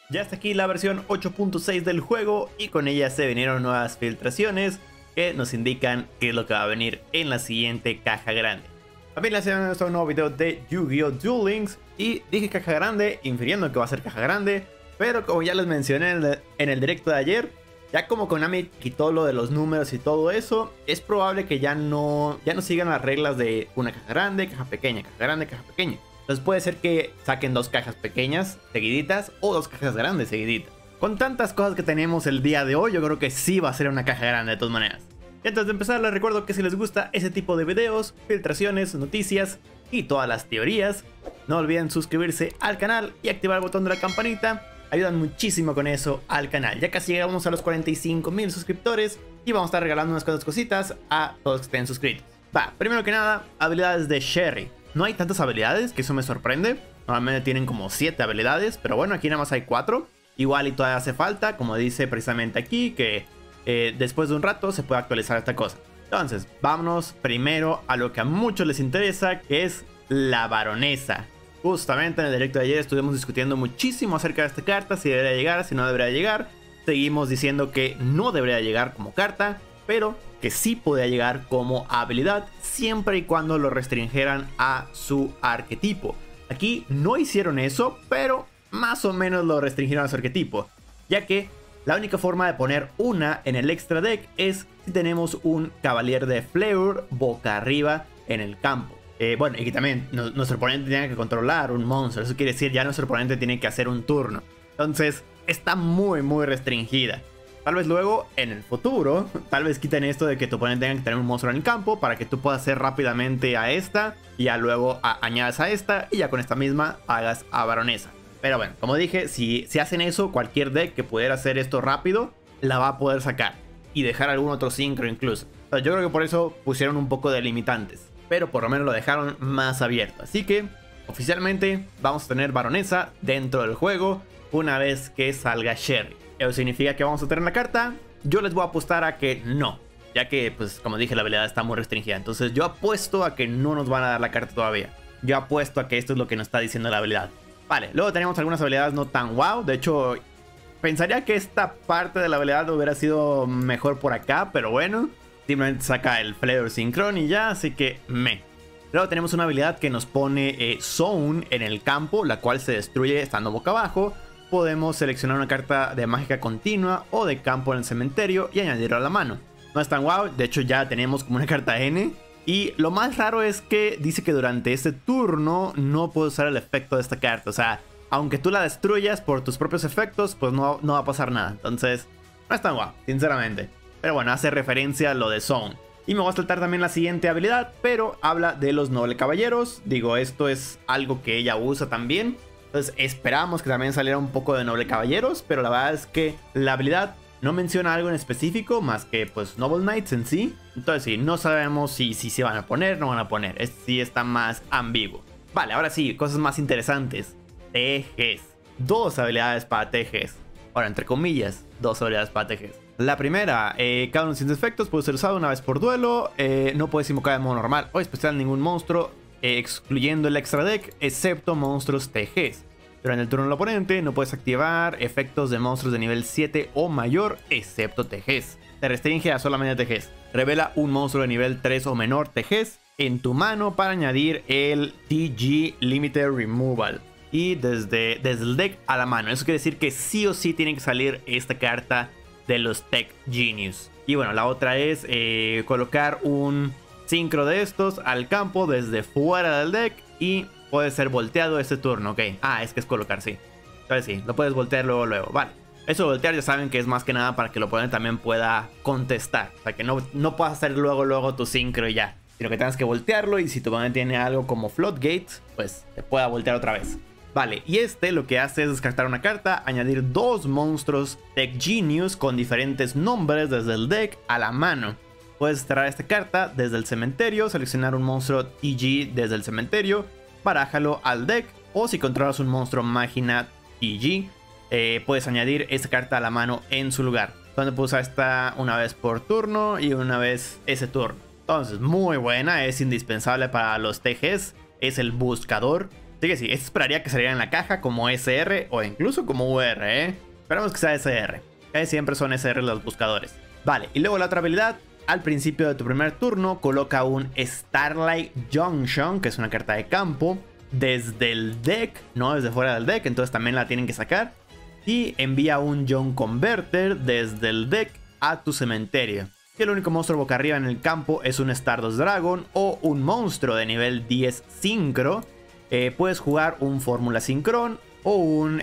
Ya está aquí la versión 8.6 del juego y con ella se vinieron nuevas filtraciones que nos indican qué es lo que va a venir en la siguiente caja grande. También les enseño un nuevo video de Yu-Gi-Oh! Duel Links y dije caja grande, infiriendo que va a ser caja grande, pero como ya les mencioné en el directo de ayer, ya como Konami quitó lo de los números y todo eso, es probable que ya no sigan las reglas de una caja grande, caja pequeña, caja grande, caja pequeña. Entonces puede ser que saquen dos cajas pequeñas seguiditas o dos cajas grandes seguiditas. Con tantas cosas que tenemos el día de hoy, yo creo que sí va a ser una caja grande de todas maneras. Y antes de empezar, les recuerdo que si les gusta ese tipo de videos, filtraciones, noticias y todas las teorías, no olviden suscribirse al canal y activar el botón de la campanita. Ayudan muchísimo con eso al canal. Ya casi llegamos a los 45,000 suscriptores y vamos a estar regalando unas cuantas cositas a todos que estén suscritos. Va, primero que nada, habilidades de Sherry. No hay tantas habilidades, que eso me sorprende. Normalmente tienen como 7 habilidades, pero bueno, aquí nada más hay 4. Igual y todavía hace falta, como dice precisamente aquí, que después de un rato se puede actualizar esta cosa. Entonces, vámonos primero a lo que a muchos les interesa, que es la baronesa. Justamente en el directo de ayer estuvimos discutiendo muchísimo acerca de esta carta, si debería llegar, si no debería llegar. Seguimos diciendo que no debería llegar como carta, pero que sí podía llegar como habilidad siempre y cuando lo restringieran a su arquetipo. Aquí no hicieron eso, pero más o menos lo restringieron a su arquetipo, ya que la única forma de poner una en el extra deck es si tenemos un Cavalier de Fleur boca arriba en el campo. Bueno, y que también nuestro oponente tiene que controlar un monstruo. Eso quiere decir ya nuestro oponente tiene que hacer un turno. Entonces está muy restringida. Tal vez luego en el futuro, tal vez quiten esto de que tu oponente tenga que tener un monstruo en el campo para que tú puedas hacer rápidamente a esta y ya luego añadas a esta y ya con esta misma hagas a baronesa. Pero bueno, como dije, si hacen eso, cualquier deck que pudiera hacer esto rápido la va a poder sacar y dejar algún otro sincro incluso. Entonces, yo creo que por eso pusieron un poco de limitantes, pero por lo menos lo dejaron más abierto. Así que oficialmente vamos a tener baronesa dentro del juego una vez que salga Sherry. ¿Eso significa que vamos a tener la carta? Yo les voy a apostar a que no, ya que pues como dije la habilidad está muy restringida. Entonces yo apuesto a que no nos van a dar la carta todavía. Yo apuesto a que esto es lo que nos está diciendo la habilidad. Vale, luego tenemos algunas habilidades no tan wow. De hecho, pensaría que esta parte de la habilidad hubiera sido mejor por acá, pero bueno, simplemente saca el Flare Synchron y ya, así que Luego tenemos una habilidad que nos pone Zone en el campo, la cual se destruye estando boca abajo. Podemos seleccionar una carta de mágica continua o de campo en el cementerio y añadirlo a la mano. No es tan wow, de hecho ya tenemos como una carta N. Y lo más raro es que dice que durante este turno no puedes usar el efecto de esta carta. O sea, aunque tú la destruyas por tus propios efectos, pues no va a pasar nada. Entonces, no es tan wow, sinceramente. Pero bueno, hace referencia a lo de Zone. Y me voy a saltar también la siguiente habilidad, pero habla de los noble caballeros. Digo, esto es algo que ella usa también. Entonces esperamos que también saliera un poco de noble caballeros, pero la verdad es que la habilidad no menciona algo en específico más que pues Noble Knights en sí. Entonces sí, no sabemos si se van a poner o no van a poner. Sí está más ambiguo. Vale, ahora sí, cosas más interesantes. TGs. Dos habilidades para TGs. Ahora, entre comillas, dos habilidades para TGs. La primera, cada uno sin efectos puede ser usado una vez por duelo. No puedes invocar de modo normal o especial ningún monstruo, excluyendo el extra deck, excepto monstruos TGs. Durante el turno del oponente no puedes activar efectos de monstruos de nivel 7 o mayor, excepto TGs. Te restringe a solamente TGs. Revela un monstruo de nivel 3 o menor TGs en tu mano para añadir el TG Limited Removal. Y desde el deck a la mano. Eso quiere decir que sí o sí tiene que salir esta carta de los Tech Genius. Y bueno, la otra es colocar un sincro de estos al campo desde fuera del deck y puede ser volteado este turno, ok. Es que es colocar, sí. Entonces sí, lo puedes voltear luego, vale. Eso de voltear ya saben que es más que nada para que el oponente también pueda contestar. O sea, que no puedas hacer luego tu sincro y ya, sino que tengas que voltearlo y si tu oponente tiene algo como Floodgate, pues te pueda voltear otra vez. Vale, y lo que hace es descartar una carta, añadir dos monstruos Tech Genius con diferentes nombres desde el deck a la mano. Puedes extraer esta carta desde el cementerio, seleccionar un monstruo TG desde el cementerio, barájalo al deck, o si controlas un monstruo máquina TG, puedes añadir esta carta a la mano en su lugar. Donde puedes usar esta una vez por turno y una vez ese turno. Entonces, muy buena, es indispensable para los TGs, es el buscador. Así que sí, este esperaría que saliera en la caja como SR o incluso como UR, Esperamos que sea SR. Casi siempre son SR los buscadores. Vale, y luego la otra habilidad. Al principio de tu primer turno, coloca un Starlight Junction, que es una carta de campo, desde el deck, no desde fuera del deck, entonces también la tienen que sacar. Y envía un Junk Converter desde el deck a tu cementerio. Y el único monstruo boca arriba en el campo es un Stardust Dragon o un monstruo de nivel 10 Synchro. Puedes jugar un Fórmula Synchron o un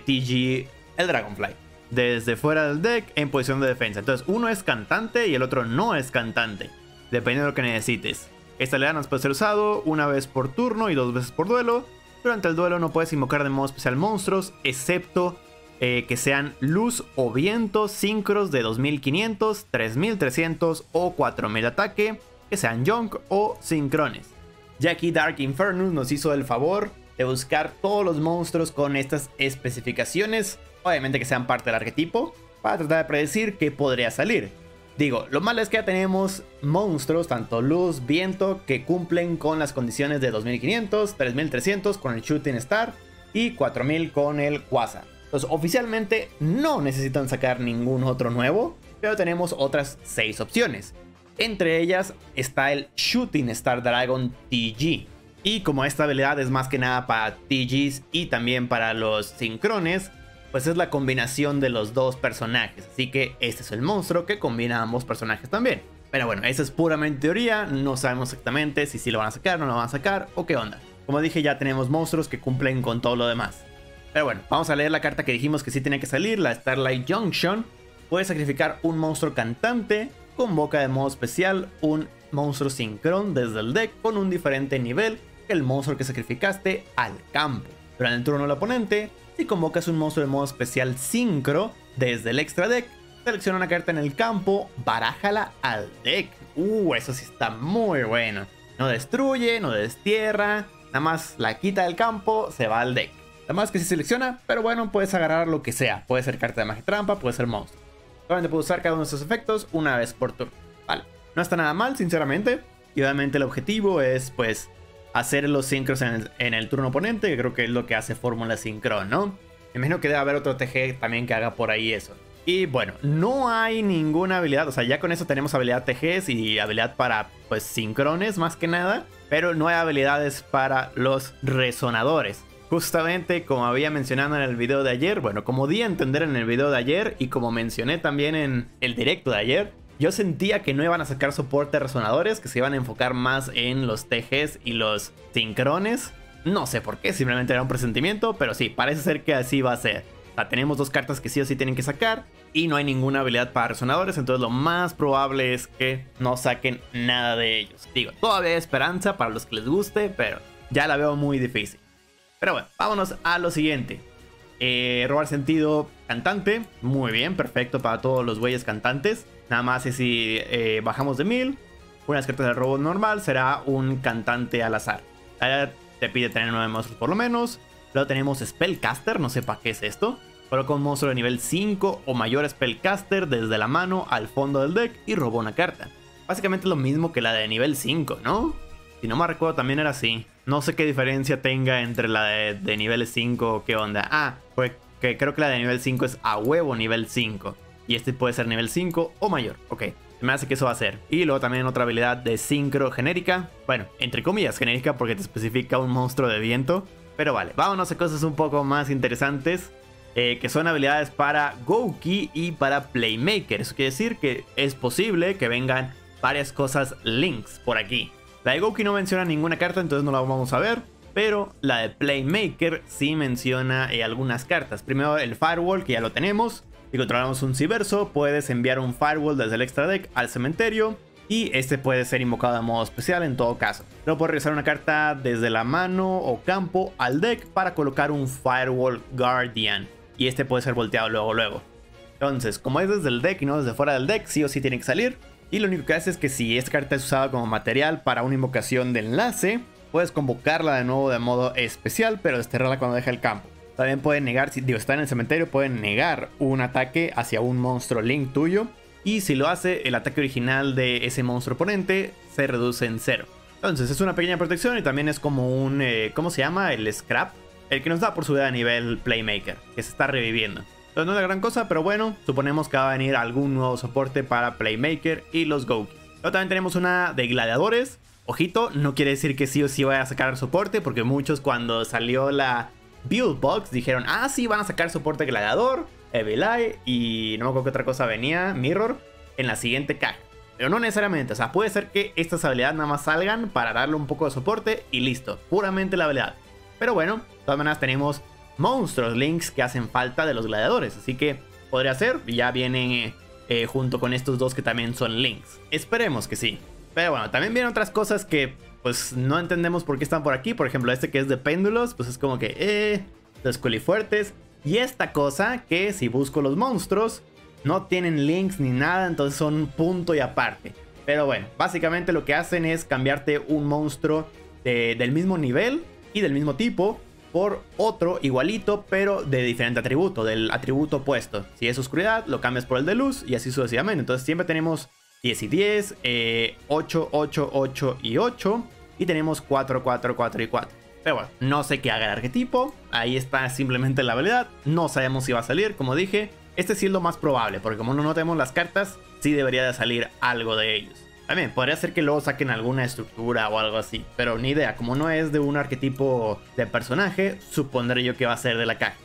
TG, el Dragonfly, desde fuera del deck en posición de defensa. Entonces uno es cantante y el otro no es cantante, dependiendo de lo que necesites. Esta habilidad puede ser usado una vez por turno y 2 veces por duelo. Durante el duelo no puedes invocar de modo especial monstruos, excepto que sean luz o viento sincros de 2500, 3300 o 4000 de ataque, que sean junk o sincrones. Ya aquí Dark Infernus nos hizo el favor de buscar todos los monstruos con estas especificaciones, obviamente que sean parte del arquetipo, para tratar de predecir qué podría salir. Digo, lo malo es que ya tenemos monstruos, tanto luz, viento, que cumplen con las condiciones de 2500, 3300 con el Shooting Star y 4000 con el Quasar. Entonces oficialmente no necesitan sacar ningún otro nuevo, pero tenemos otras 6 opciones. Entre ellas está el Shooting Star Dragon TG. Y como esta habilidad es más que nada para TGs y también para los sincrones, pues es la combinación de los dos personajes. Así que este es el monstruo que combina a ambos personajes también. Pero bueno, esa es puramente teoría, no sabemos exactamente si sí lo van a sacar, no lo van a sacar o qué onda. Como dije, ya tenemos monstruos que cumplen con todo lo demás. Pero bueno, vamos a leer la carta que dijimos que sí tiene que salir, la Starlight Junction. Puedes sacrificar un monstruo cantante, convoca de modo especial un monstruo sincron desde el deck con un diferente nivel que el monstruo que sacrificaste al campo. Durante el turno del oponente, si convocas un monstruo de modo especial sincro desde el extra deck, selecciona una carta en el campo, barájala al deck. Eso sí está muy bueno. No destruye, no destierra, nada más la quita del campo, se va al deck. Nada más que sí selecciona, pero bueno, puedes agarrar lo que sea. Puede ser carta de magia trampa, puede ser monstruo. Solamente puedes usar cada uno de estos efectos una vez por turno. Vale, no está nada mal, sinceramente. Y obviamente el objetivo es, pues, hacer los sincros en el turno oponente, que creo que es lo que hace Fórmula Synchron, ¿no? Me imagino que debe haber otro TG también que haga por ahí eso. Y bueno, no hay ninguna habilidad, o sea, ya con eso tenemos habilidad TGs y habilidad para, pues, sincrones más que nada. Pero no hay habilidades para los resonadores. Justamente como había mencionado en el video de ayer, bueno, como di a entender en el video de ayer y como mencioné también en el directo de ayer, yo sentía que no iban a sacar soporte de resonadores, que se iban a enfocar más en los TGs y los sincrones. No sé por qué, simplemente era un presentimiento, pero sí, parece ser que así va a ser. O sea, tenemos dos cartas que sí o sí tienen que sacar y no hay ninguna habilidad para resonadores, entonces lo más probable es que no saquen nada de ellos. Digo, todavía hay esperanza para los que les guste, pero ya la veo muy difícil. Pero bueno, vámonos a lo siguiente. Robar sentido cantante. Muy bien, perfecto para todos los güeyes cantantes. Nada más es si bajamos de 1000. Una carta de robo normal será un cantante al azar. Te pide tener 9 monstruos por lo menos. Luego tenemos Spellcaster, no sé para qué es esto. Coloca un monstruo de nivel 5 o mayor Spellcaster desde la mano al fondo del deck y roba una carta. Básicamente lo mismo que la de nivel 5, ¿no? Si no me recuerdo también era así. No sé qué diferencia tenga entre la de nivel 5 o qué onda. Pues que creo que la de nivel 5 es a huevo nivel 5. Y este puede ser nivel 5 o mayor. Ok, me hace que eso va a ser. Y luego también otra habilidad de sincro genérica. Bueno, entre comillas genérica porque te especifica un monstruo de viento. Pero vale, vámonos a cosas un poco más interesantes. Que son habilidades para Gouki y para Playmaker. Eso quiere decir que es posible que vengan varias cosas links por aquí. La de Gouki no menciona ninguna carta, entonces no la vamos a ver. Pero la de Playmaker sí menciona algunas cartas. Primero el Firewall, que ya lo tenemos. Si controlamos un Cyberso, puedes enviar un Firewall desde el extra deck al cementerio. Y este puede ser invocado de modo especial en todo caso. Luego puedes regresar una carta desde la mano o campo al deck para colocar un Firewall Guardian. Y este puede ser volteado luego. Entonces, como es desde el deck y no desde fuera del deck, sí o sí tiene que salir. Y lo único que hace es que si esta carta es usada como material para una invocación de enlace, puedes convocarla de nuevo de modo especial, pero desterrarla cuando deja el campo. También pueden negar, si está en el cementerio, pueden negar un ataque hacia un monstruo link tuyo. Y si lo hace, el ataque original de ese monstruo oponente se reduce en 0. Entonces es una pequeña protección y también es como un, ¿cómo se llama? El scrap, el que nos da por subida a nivel Playmaker, que se está reviviendo. Entonces no es la gran cosa, pero bueno, suponemos que va a venir algún nuevo soporte para Playmaker y los Goukis. Luego también tenemos una de gladiadores. Ojito, no quiere decir que sí o sí vaya a sacar soporte, porque muchos cuando salió la Build Box dijeron, ah sí, van a sacar soporte gladiador, Evil Eye y no me acuerdo qué otra cosa venía, Mirror, en la siguiente caja. Pero no necesariamente, o sea, puede ser que estas habilidades nada más salgan para darle un poco de soporte y listo, puramente la habilidad. Pero bueno, de todas maneras tenemos monstruos links que hacen falta de los gladiadores, así que podría ser, ya vienen junto con estos dos que también son links. Esperemos que sí. Pero bueno, también vienen otras cosas que pues no entendemos por qué están por aquí. Por ejemplo, este que es de péndulos, pues es como que los culifuertes. Y esta cosa que si busco los monstruos no tienen links ni nada, entonces son punto y aparte. Pero bueno, básicamente lo que hacen es cambiarte un monstruo del mismo nivel y del mismo tipo por otro igualito, pero de diferente atributo, del atributo opuesto. Si es oscuridad, lo cambias por el de luz y así sucesivamente. Entonces siempre tenemos 10 y 10, 8, 8, 8 y 8. Y tenemos 4, 4, 4 y 4. Pero bueno, no sé qué haga el arquetipo. Ahí está simplemente la habilidad. No sabemos si va a salir, como dije. Este sí es lo más probable, porque como no tenemos las cartas, sí debería de salir algo de ellos. También podría ser que luego saquen alguna estructura o algo así, pero ni idea. Como no es de un arquetipo de personaje, supondré yo que va a ser de la caja.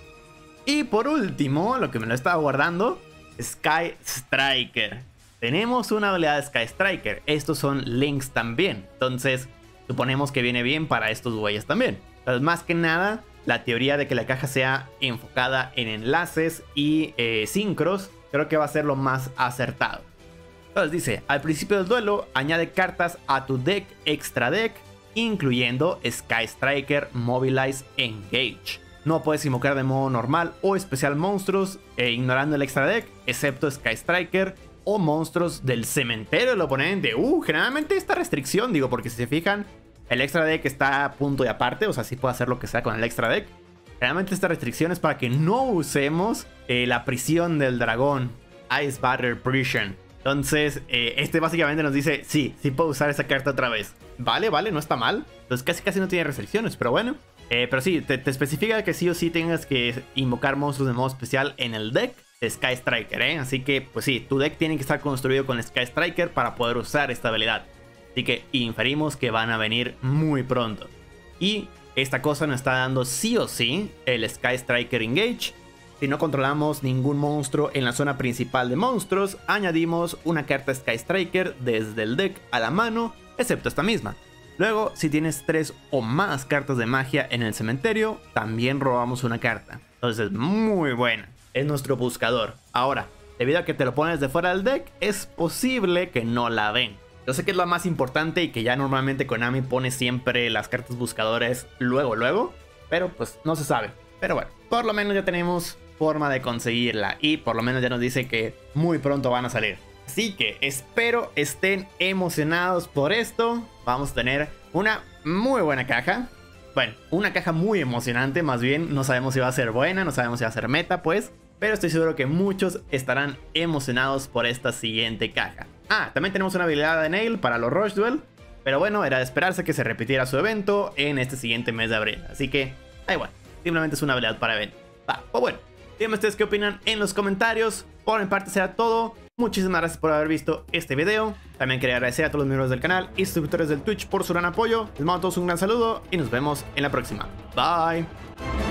Y por último, lo que me lo estaba guardando, Sky Striker. Tenemos una habilidad de Sky Striker. Estos son links también. Entonces, suponemos que viene bien para estos güeyes también. Entonces, más que nada, la teoría de que la caja sea enfocada en enlaces y sincros, creo que va a ser lo más acertado. Entonces dice, al principio del duelo, añade cartas a tu deck extra deck, incluyendo Sky Striker, Mobilize, Engage. No puedes invocar de modo normal o especial monstruos ignorando el extra deck, excepto Sky Striker o monstruos del cementerio del oponente. Generalmente esta restricción, digo, porque si se fijan, el extra deck está a punto y aparte, o sea, sí puede hacer lo que sea con el extra deck. Realmente esta restricción es para que no usemos la prisión del dragón, Ice Barrier Prison. Entonces, este básicamente nos dice, sí puedo usar esa carta otra vez. Vale, no está mal. Entonces casi no tiene restricciones, pero bueno. Pero sí, te especifica que sí o sí tengas que invocar monstruos de modo especial en el deck de Sky Striker, Así que, pues sí, tu deck tiene que estar construido con Sky Striker para poder usar esta habilidad. Así que inferimos que van a venir muy pronto. Y esta cosa nos está dando sí o sí el Sky Striker Engage. Si no controlamos ningún monstruo en la zona principal de monstruos, añadimos una carta Sky Striker desde el deck a la mano, excepto esta misma. Luego, si tienes 3 o más cartas de magia en el cementerio, también robamos una carta. Entonces, muy buena. Es nuestro buscador. Ahora, debido a que te lo pones de fuera del deck, es posible que no la den. Yo sé que es lo más importante y que ya normalmente Konami pone siempre las cartas buscadores luego, pero pues no se sabe. Pero bueno, por lo menos ya tenemos forma de conseguirla y por lo menos ya nos dice que muy pronto van a salir. Así que espero estén emocionados por esto. Vamos a tener una muy buena caja. Bueno, una caja muy emocionante, más bien. No sabemos si va a ser buena, no sabemos si va a ser meta, pues. Pero estoy seguro que muchos estarán emocionados por esta siguiente caja. También tenemos una habilidad de Nail para los Rush Duel. Pero bueno, era de esperarse que se repitiera su evento en este siguiente mes de abril. Así que, bueno, simplemente es una habilidad para evento. Pues bueno, díganme ustedes qué opinan en los comentarios. Por mi parte será todo. Muchísimas gracias por haber visto este video. También quería agradecer a todos los miembros del canal y suscriptores del Twitch por su gran apoyo. Les mando a todos un gran saludo y nos vemos en la próxima. Bye.